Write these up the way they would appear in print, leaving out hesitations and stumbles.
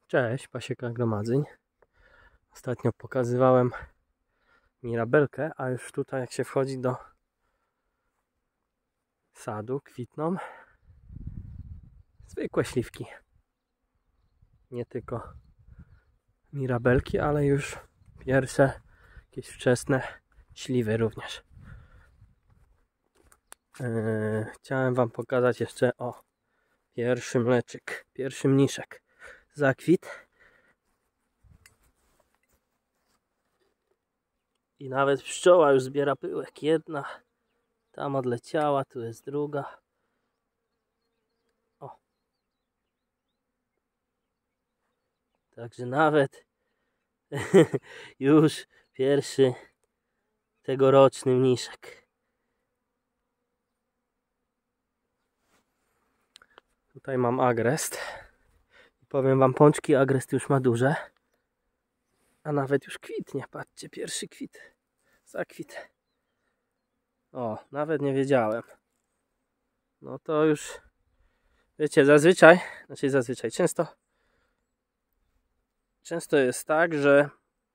Cześć, Pasieka Gromadzeń. Ostatnio pokazywałem mirabelkę, a już tutaj jak się wchodzi do sadu, kwitną zwykłe śliwki. Nie tylko mirabelki, ale już pierwsze jakieś wczesne śliwy również. Chciałem wam pokazać jeszcze pierwszy mleczyk, pierwszy mniszek zakwit. I nawet pszczoła już zbiera pyłek. Jedna tam odleciała, tu jest druga. O. Także nawet już pierwszy tegoroczny mniszek. Tutaj mam agrest. I powiem wam, pączki agrest już ma duże. A nawet już kwitnie. Patrzcie, pierwszy kwit. Zakwit. O, nawet nie wiedziałem. No to już wiecie, zazwyczaj często jest tak, że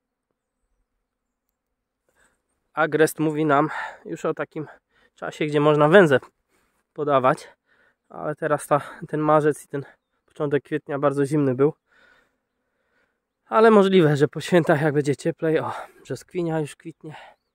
agrest mówi nam już o takim czasie, gdzie można węzę podawać. Ale teraz ten marzec i ten początek kwietnia bardzo zimny był. Ale możliwe, że po świętach jak będzie cieplej, brzoskwinia już kwitnie.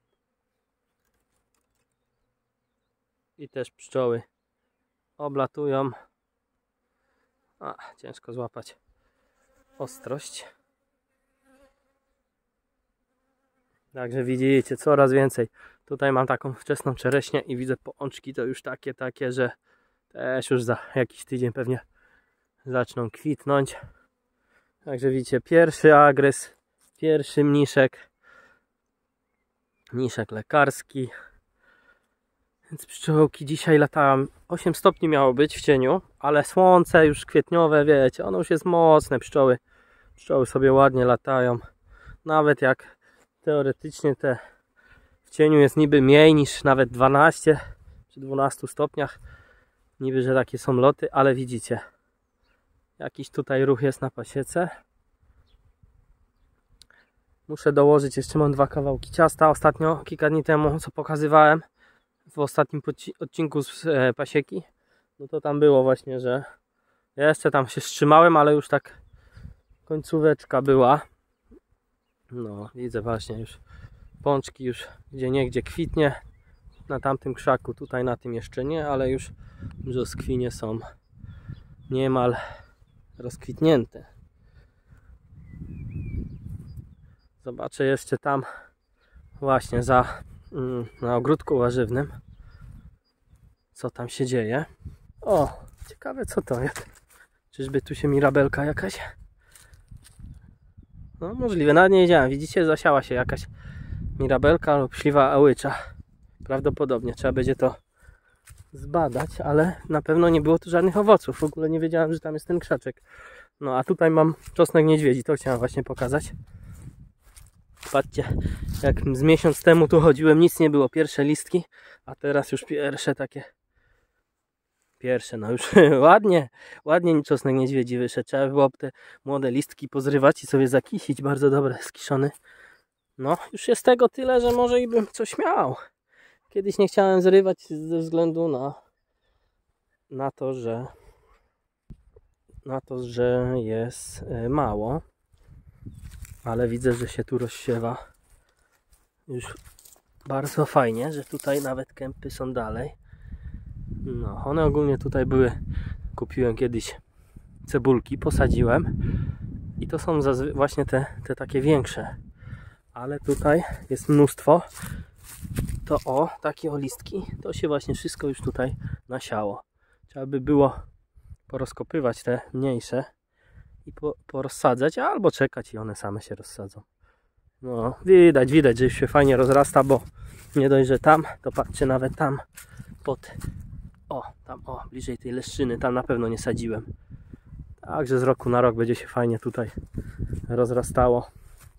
I też pszczoły oblatują. Ciężko złapać ostrość. Także widzicie, coraz więcej. Tutaj mam taką wczesną czereśnię i widzę pączki to już takie, że też już za jakiś tydzień pewnie zaczną kwitnąć. Także widzicie, pierwszy agres, pierwszy mniszek lekarski. Więc pszczołki dzisiaj latałem. 8 stopni miało być w cieniu, ale słońce już kwietniowe, wiecie, ono już jest mocne. Pszczoły sobie ładnie latają. Nawet jak teoretycznie w cieniu jest niby mniej niż nawet 12 czy 12 stopniach. Niby, że takie są loty, ale widzicie, jakiś tutaj ruch jest na pasiece. Muszę dołożyć, jeszcze mam 2 kawałki ciasta. Ostatnio, kilka dni temu, co pokazywałem w ostatnim odcinku z pasieki, no to tam było właśnie, że ja jeszcze tam się wstrzymałem, ale już tak końcóweczka była. No, widzę właśnie już pączki już gdzieniegdzie kwitnie. Na tamtym krzaku, tutaj na tym jeszcze nie, ale już brzoskwinie są niemal rozkwitnięte. Zobaczę jeszcze tam właśnie na ogródku warzywnym, co tam się dzieje. O, ciekawe co to jest. Czyżby tu się mirabelka jakaś? No możliwe, nawet nie wiedziałem. Widzicie, zasiała się jakaś mirabelka lub śliwa ałycza. Prawdopodobnie trzeba będzie to zbadać, ale na pewno nie było tu żadnych owoców. W ogóle nie wiedziałem, że tam jest ten krzaczek. No a tutaj mam czosnek niedźwiedzi, to chciałem właśnie pokazać. Patrzcie, jak z miesiąc temu tu chodziłem, nic nie było, pierwsze listki, a teraz już pierwsze takie. Pierwsze, no już ładnie czosnek niedźwiedzi wyszedł. Trzeba było te młode listki pozrywać i sobie zakisić. Bardzo dobre, skiszony. No, już jest tego tyle, że może i bym coś miał. Kiedyś nie chciałem zrywać ze względu na to, że jest mało. Ale widzę, że się tu rozsiewa już bardzo fajnie, że tutaj nawet kępy są dalej. No, one ogólnie tutaj były, kupiłem kiedyś cebulki, posadziłem i to są właśnie te takie większe. Ale tutaj jest mnóstwo. To takie listki, to się właśnie wszystko już tutaj nasiało. Trzeba by było porozkopywać te mniejsze i porozsadzać, albo czekać i one same się rozsadzą. No, widać, że już się fajnie rozrasta, bo nie dość, że tam, to patrzcie, nawet tam bliżej tej leszczyny, tam na pewno nie sadziłem. Także z roku na rok będzie się fajnie tutaj rozrastało.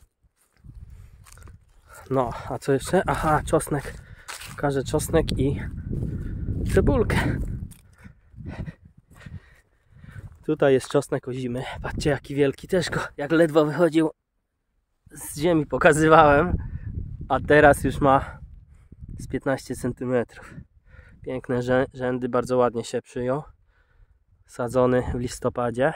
No, a co jeszcze? Aha, czosnek. Pokażę czosnek i cebulkę. Tutaj jest czosnek ozimy. Patrzcie jaki wielki, też go jak ledwo wychodził z ziemi pokazywałem, a teraz już ma z 15 cm. Piękne rzędy, bardzo ładnie się przyjął. Sadzony w listopadzie.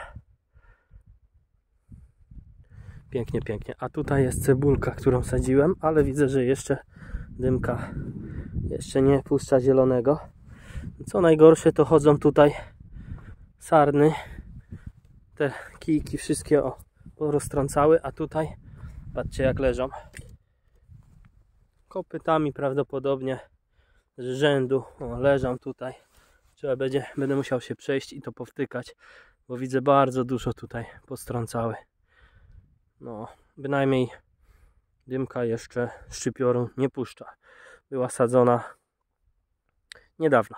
Pięknie, pięknie. A tutaj jest cebulka, którą sadziłem, ale widzę, że jeszcze dymka jeszcze nie puszcza zielonego. Co najgorsze, to chodzą tutaj sarny. Te kijki wszystkie poroztrącały, a tutaj patrzcie jak leżą. Kopytami prawdopodobnie z rzędu leżą tutaj. Będę musiał się przejść i to powtykać, bo widzę bardzo dużo tutaj postrącały. No, bynajmniej dymka jeszcze szczypioru nie puszcza. Była sadzona niedawno,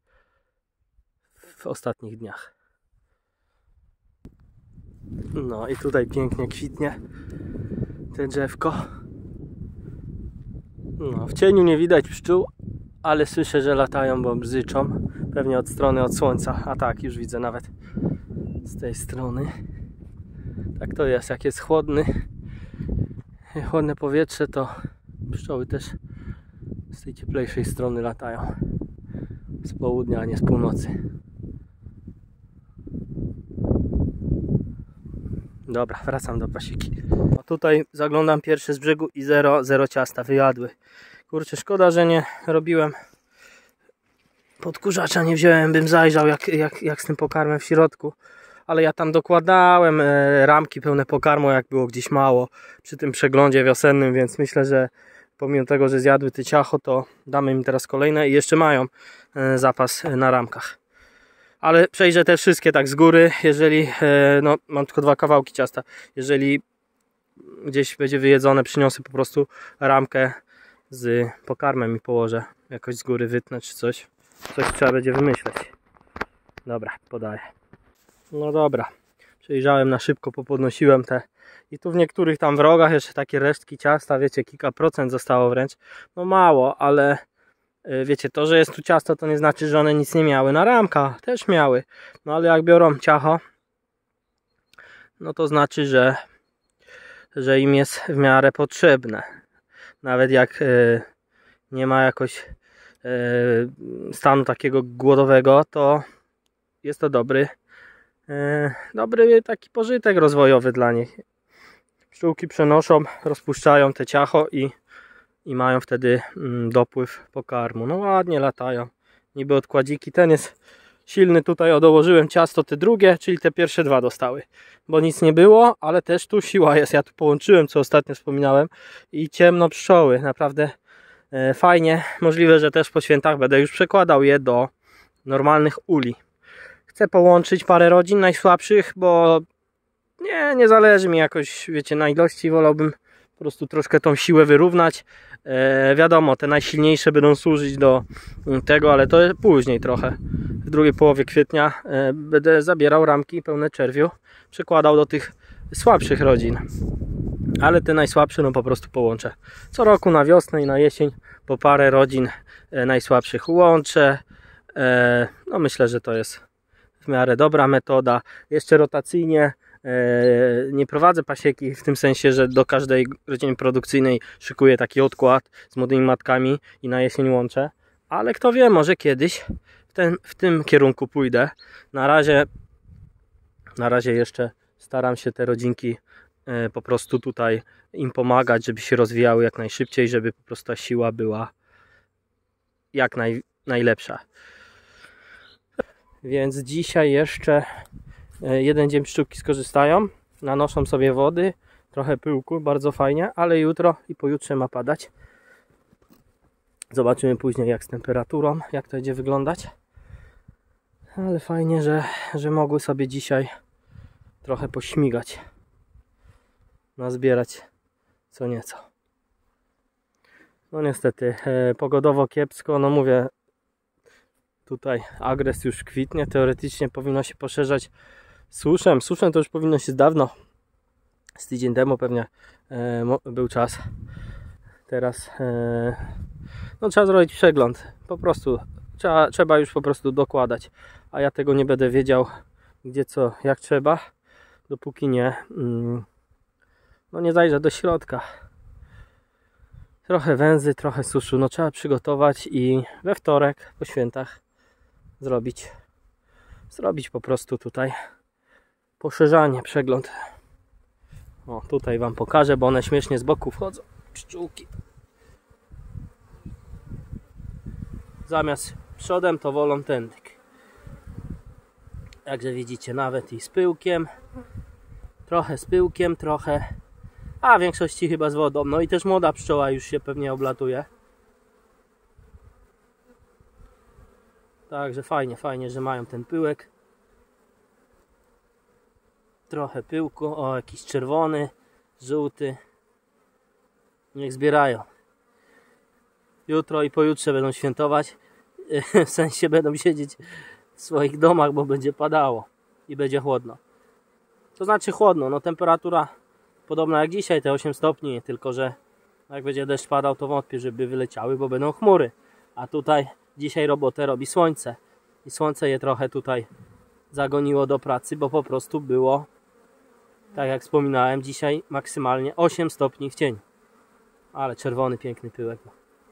w ostatnich dniach. No i tutaj pięknie kwitnie te drzewko. No, w cieniu nie widać pszczół, ale słyszę, że latają, bo bzyczą. Pewnie od strony od słońca. A tak, już widzę nawet z tej strony. Tak to jest, jak jest chłodne powietrze, to pszczoły też z tej cieplejszej strony latają. Z południa, a nie z północy. Dobra, wracam do pasiki. A tutaj zaglądam pierwszy z brzegu i zero ciasta wyjadły. Kurczę, szkoda, że nie robiłem podkurzacza, nie wziąłem, bym zajrzał jak z tym pokarmem w środku. Ale ja tam dokładałem ramki pełne pokarmu, jak było gdzieś mało przy tym przeglądzie wiosennym, więc myślę, że pomimo tego, że zjadły te ciacho, to damy im teraz kolejne i jeszcze mają zapas na ramkach. Ale przejrzę te wszystkie tak z góry, jeżeli, no mam tylko 2 kawałki ciasta, jeżeli gdzieś będzie wyjedzone, przyniosę po prostu ramkę z pokarmem i położę jakoś z góry, wytnę czy coś. Coś trzeba będzie wymyśleć. Dobra, podaję. No dobra, przejrzałem na szybko, popodnosiłem te. I tu w niektórych tam wrogach jeszcze takie resztki ciasta, wiecie, kilka procent zostało wręcz. No mało, ale wiecie, to, że jest tu ciasto, to nie znaczy, że one nic nie miały. Na ramkach też miały. No ale jak biorą ciacho, no to znaczy, że im jest w miarę potrzebne. Nawet jak nie ma jakoś stanu takiego głodowego, to jest to dobry taki pożytek rozwojowy dla nich. Pszczółki przenoszą, rozpuszczają te ciacho i mają wtedy dopływ pokarmu. No ładnie latają, niby odkładziki. Ten jest silny, tutaj dołożyłem ciasto, te drugie, czyli te pierwsze 2 dostały, bo nic nie było, ale też tu siła jest. Ja tu połączyłem, co ostatnio wspominałem, i ciemno pszczoły, naprawdę fajnie. Możliwe, że też po świętach będę już przekładał je do normalnych uli. Chcę połączyć parę rodzin najsłabszych, bo nie zależy mi jakoś, wiecie, na ilości. Wolałbym po prostu troszkę tą siłę wyrównać. Wiadomo, te najsilniejsze będą służyć do tego, ale to później trochę. W drugiej połowie kwietnia będę zabierał ramki pełne czerwiu, przekładał do tych słabszych rodzin. Ale te najsłabsze no po prostu połączę. Co roku na wiosnę i na jesień po parę rodzin najsłabszych łączę. No myślę, że to jest w miarę dobra metoda. Jeszcze rotacyjnie nie prowadzę pasieki w tym sensie, że do każdej rodziny produkcyjnej szykuję taki odkład z młodymi matkami i na jesień łączę. Ale kto wie, może kiedyś w tym kierunku pójdę. Na razie jeszcze staram się te rodzinki po prostu tutaj im pomagać, żeby się rozwijały jak najszybciej, żeby po prostu ta siła była jak najlepsza. Więc dzisiaj jeszcze jeden dzień pszczółki skorzystają, nanoszą sobie wody, trochę pyłku, bardzo fajnie, ale jutro i pojutrze ma padać. Zobaczymy później jak z temperaturą, jak to będzie wyglądać. Ale fajnie, że mogły sobie dzisiaj trochę pośmigać, nazbierać co nieco. No niestety pogodowo kiepsko, no mówię, tutaj agres już kwitnie, teoretycznie powinno się poszerzać suszem. Suszem to już powinno się dawno, z tydzień temu pewnie był czas. Teraz no trzeba zrobić przegląd, po prostu trzeba już po prostu dokładać, a ja tego nie będę wiedział, gdzie co, jak trzeba, dopóki nie zajrzę do środka. Trochę węzy, trochę suszu, no trzeba przygotować i we wtorek po świętach zrobić po prostu tutaj poszerzanie, przegląd. O, tutaj wam pokażę, bo one śmiesznie z boku wchodzą, pszczółki. Zamiast przodem to wolą tędyk. Także widzicie, nawet i z pyłkiem. Trochę z pyłkiem, trochę, a w większości chyba z wodą. No i też młoda pszczoła już się pewnie oblatuje. Także fajnie, że mają ten pyłek. Trochę pyłku, o, jakiś czerwony, żółty. Niech zbierają. Jutro i pojutrze będą świętować. W sensie będą siedzieć w swoich domach, bo będzie padało i będzie chłodno. To znaczy chłodno, no temperatura podobna jak dzisiaj, te 8 stopni, tylko że jak będzie deszcz padał, to wątpię, żeby wyleciały, bo będą chmury. A tutaj dzisiaj robotę robi słońce. I słońce je trochę tutaj zagoniło do pracy, bo po prostu było, tak jak wspominałem, dzisiaj maksymalnie 8 stopni w cieniu. Ale czerwony, piękny pyłek.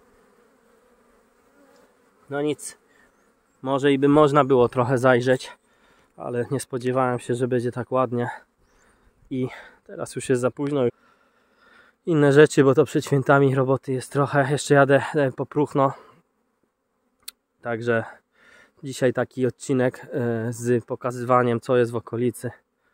No nic, może i by można było trochę zajrzeć, ale nie spodziewałem się, że będzie tak ładnie. I teraz już jest za późno. Inne rzeczy, bo to przed świętami roboty jest trochę. Jeszcze jadę po próchno. Także dzisiaj taki odcinek z pokazywaniem, co jest w okolicy.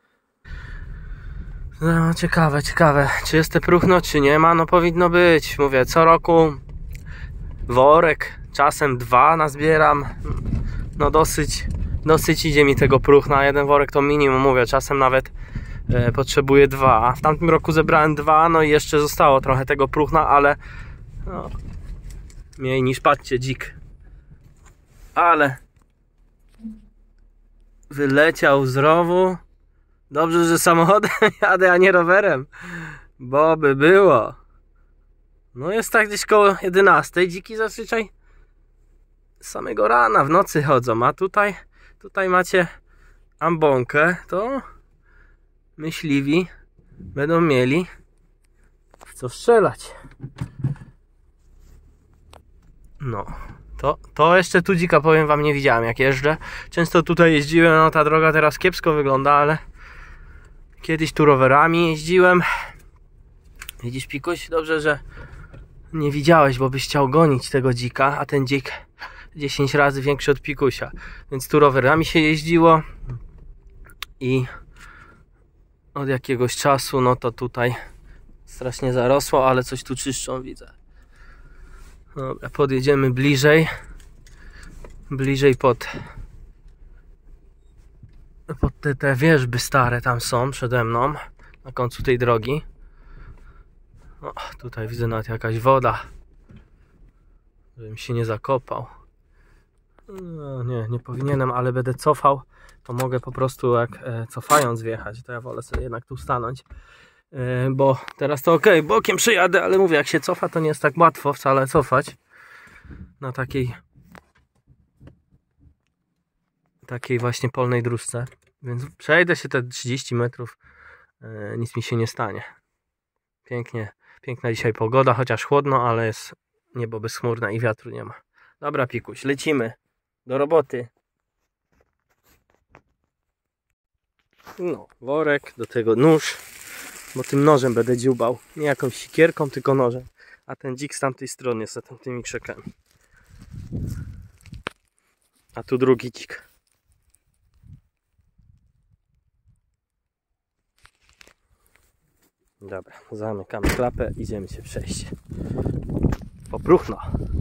No ciekawe, czy jest te próchno, czy nie ma. No powinno być. Mówię, co roku worek, czasem 2 nazbieram. No dosyć idzie mi tego próchna. Jeden worek to minimum, mówię, czasem nawet potrzebuję 2. W tamtym roku zebrałem 2, no i jeszcze zostało trochę tego próchna, ale no, mniej niż, patrzcie, dzik. Ale wyleciał z rowu. Dobrze, że samochodem jadę, a nie rowerem, bo by było. No jest tak gdzieś koło 11. Dziki zazwyczaj z samego rana, w nocy chodzą, a tutaj macie ambonkę, to myśliwi będą mieli w co strzelać. No, to jeszcze tu dzika, powiem wam, nie widziałem jak jeżdżę. Często tutaj jeździłem, no ta droga teraz kiepsko wygląda, ale kiedyś tu rowerami jeździłem. Widzisz, Pikuś? Dobrze, że nie widziałeś, bo byś chciał gonić tego dzika, a ten dzik 10 razy większy od Pikusia. Więc tu rowerami się jeździło i od jakiegoś czasu, no to tutaj strasznie zarosło, ale coś tu czyszczą, widzę. Dobra, podjedziemy bliżej pod te wierzby stare tam są przede mną, na końcu tej drogi. O, tutaj widzę nawet jakaś woda, żebym się nie zakopał. No, nie powinienem, ale będę cofał, to mogę po prostu jak cofając wjechać, to ja wolę sobie jednak tu stanąć, bo teraz to ok, bokiem przyjadę, ale mówię, jak się cofa, to nie jest tak łatwo wcale cofać na takiej właśnie polnej dróżce, więc przejdę się te 30 metrów, nic mi się nie stanie. Piękna dzisiaj pogoda, chociaż chłodno, ale jest niebo bezchmurne i wiatru nie ma. Dobra, Pikuś, lecimy do roboty. No, worek, do tego nóż, bo tym nożem będę dziubał. Nie jakąś sikierką, tylko nożem. A ten dzik z tamtej strony jest za tamtymi krzakami. A tu drugi dzik. Dobra, zamykamy klapę, idziemy się przejść. Po próchno.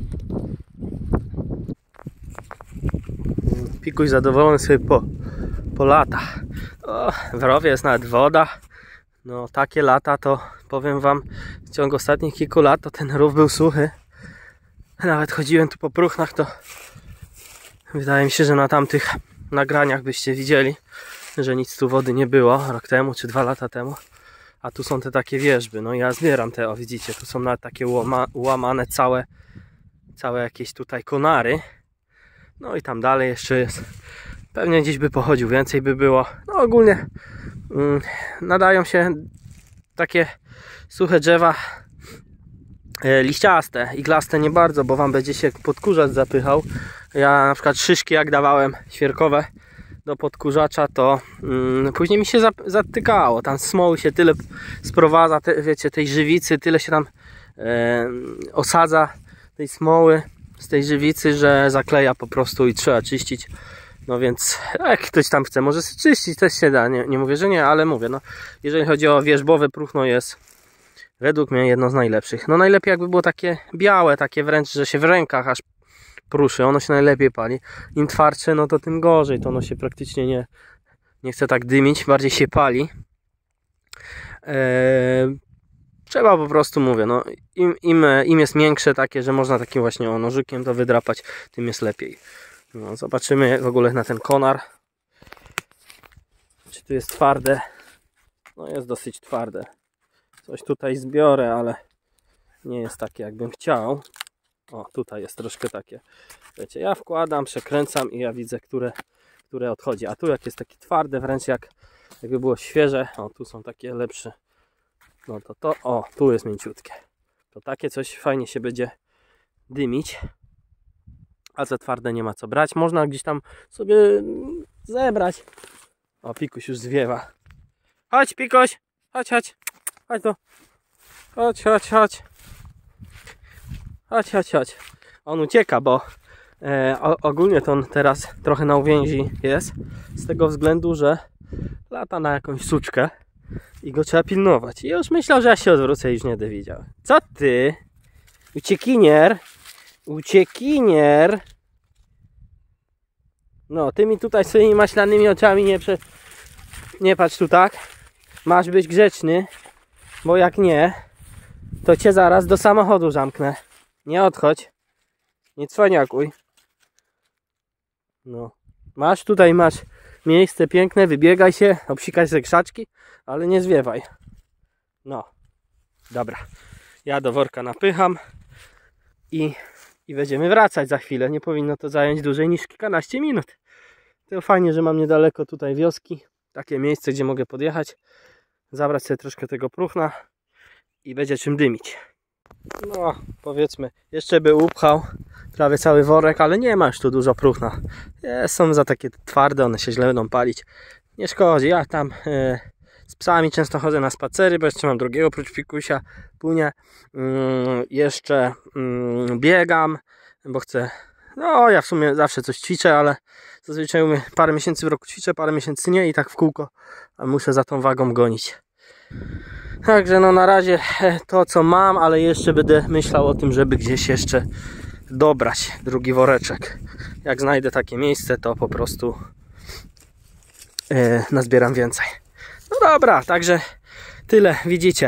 Pikuś zadowolony sobie po latach. O, w rowie jest nawet woda. No takie lata to powiem wam, w ciągu ostatnich kilku lat to ten rów był suchy. Nawet chodziłem tu po próchnach, to wydaje mi się, że na tamtych nagraniach byście widzieli, że nic tu wody nie było rok temu czy 2 lata temu. A tu są te takie wierzby, no ja zbieram te, o widzicie, tu są nawet takie łamane całe jakieś tutaj konary. No i tam dalej jeszcze jest Pewnie gdzieś by pochodził, więcej by było. No ogólnie nadają się takie suche drzewa liściaste, iglaste nie bardzo, bo wam będzie się podkurzacz zapychał. Ja na przykład szyszki jak dawałem świerkowe do podkurzacza, to później mi się zatykało. Tam smoły się tyle sprowadza, wiecie, tej żywicy, tyle się tam osadza tej smoły z tej żywicy, że zakleja po prostu i trzeba czyścić. No więc jak ktoś tam chce, może sobie czyścić, też się da, nie mówię, że nie, ale mówię, no jeżeli chodzi o wierzbowe próchno, jest według mnie jedno z najlepszych. No najlepiej jakby było takie białe, takie wręcz, że się w rękach aż pruszy, ono się najlepiej pali. Im twardsze, no to tym gorzej, to ono się praktycznie nie chce tak dymić, bardziej się pali. Trzeba po prostu, mówię, no im jest miększe takie, że można takim właśnie nożykiem to wydrapać, tym jest lepiej. No, zobaczymy w ogóle na ten konar, czy tu jest twarde. No jest dosyć twarde. Coś tutaj zbiorę, ale nie jest takie jakbym chciał. O, tutaj jest troszkę takie, wiecie, ja wkładam, przekręcam i ja widzę, które odchodzi. A tu jak jest takie twarde, wręcz jakby było świeże. O, tu są takie lepsze. No to, o, tu jest mięciutkie. To takie coś fajnie się będzie dymić. A za twarde nie ma co brać. Można gdzieś tam sobie zebrać. O, Pikuś już zwiewa. Chodź, Pikuś! Chodź, chodź! Chodź tu! Chodź, chodź, chodź! Chodź, chodź, chodź! On ucieka, bo ogólnie to on teraz trochę na uwięzi jest. Z tego względu, że lata na jakąś suczkę i go trzeba pilnować. I już myślał, że ja się odwrócę i już nie będę widział. Co ty? Uciekinier! Uciekinier! No, ty mi tutaj swoimi maślanymi oczami nie patrz tu tak. Masz być grzeczny, bo jak nie, to cię zaraz do samochodu zamknę. Nie odchodź. Nie cwaniakuj. No. Masz miejsce piękne, wybiegaj się, obsikaj sobie krzaczki, ale nie zwiewaj. No. Dobra. Ja do worka napycham i będziemy wracać za chwilę. Nie powinno to zająć dłużej niż kilkanaście minut. To fajnie, że mam niedaleko tutaj wioski. Takie miejsce, gdzie mogę podjechać, zabrać sobie troszkę tego próchna i będzie czym dymić. No, powiedzmy, jeszcze by upchał prawie cały worek, ale nie ma już tu dużo próchna. Są za takie twarde, one się źle będą palić. Nie szkodzi, ja tam z psami często chodzę na spacery, bo jeszcze mam drugiego oprócz Pikusia, Punię. Jeszcze biegam, bo chcę. No, ja w sumie zawsze coś ćwiczę, ale zazwyczaj parę miesięcy w roku ćwiczę, parę miesięcy nie i tak w kółko, a muszę za tą wagą gonić. Także no na razie to co mam, ale jeszcze będę myślał o tym, żeby gdzieś jeszcze dobrać drugi woreczek. Jak znajdę takie miejsce, to po prostu nazbieram więcej. No dobra, także tyle, widzicie.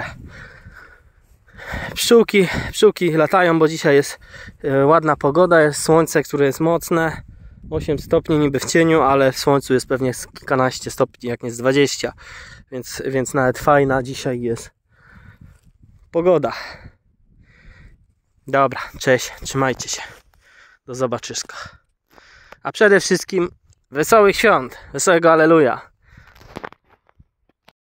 Pszczółki latają, bo dzisiaj jest ładna pogoda, jest słońce, które jest mocne. 8 stopni niby w cieniu, ale w słońcu jest pewnie kilkanaście stopni, jak nie z 20. Więc nawet fajna dzisiaj jest pogoda. Dobra, cześć, trzymajcie się. Do zobaczyska. A przede wszystkim wesołych świąt, wesołego Alleluja.